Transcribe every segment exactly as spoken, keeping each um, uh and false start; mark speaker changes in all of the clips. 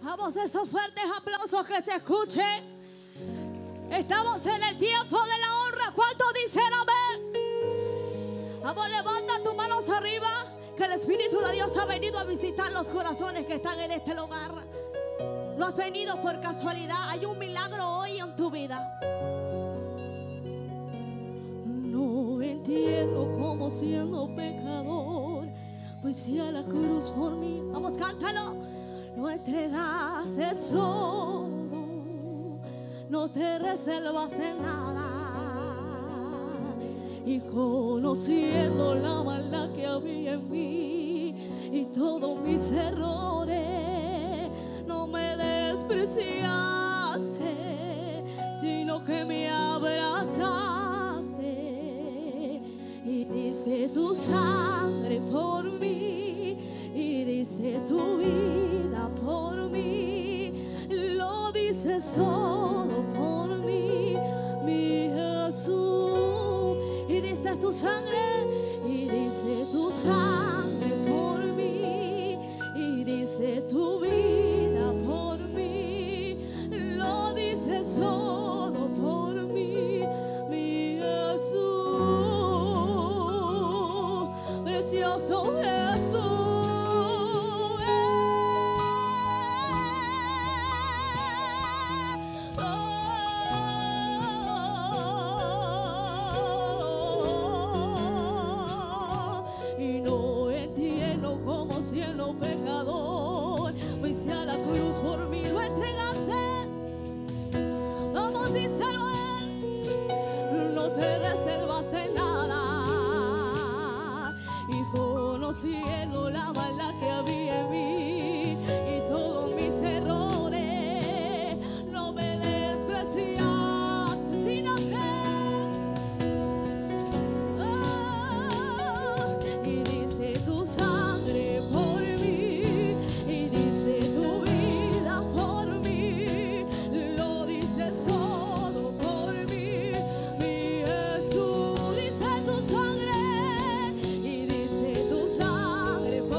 Speaker 1: Vamos, esos fuertes aplausos que se escuchen. Estamos en el tiempo de la honra. ¿Cuántos dicen amén? Vamos, levanta tus manos arriba, que el Espíritu de Dios ha venido a visitar los corazones que están en este lugar. No has venido por casualidad. Hay un milagro hoy en tu vida. No entiendo cómo siendo pecador fuiste a la cruz por mí. Vamos, cántalo. No entregaste todo, no te reservas en nada. Y conociendo la maldad que había en mí y todos mis errores, no me despreciaste, sino que me abrazaste. Y dice tu sangre por mí, y dice tu vida por mí, lo dices todo por mí, mi Jesús. Y dice tu sangre, y dice tu sangre por mí, y dice tu vida por mí, lo dices todo por mí, mi Jesús, precioso Jesús. Siendo pecador, fuiste a la cruz por mí, lo entregaste. Vamos, díselo a él. No te reservas en nada. Y conociendo la maldad que había en mí y todos mis errores, no me despreciaste, sino que oh, y dice tu sangre por mí, y dice tu vida por mí, lo dices todo por mí, mi Jesús. Dice tu sangre, y dice tu sangre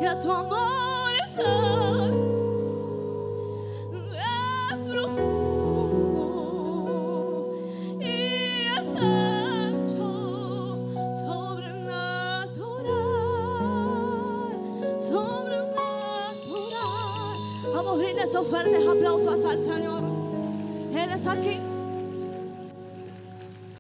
Speaker 1: que tu amor es, es profundo y es ancho, sobrenatural, sobrenatural. Vamos a brindar esos fuertes aplausos al Señor. Él es aquí.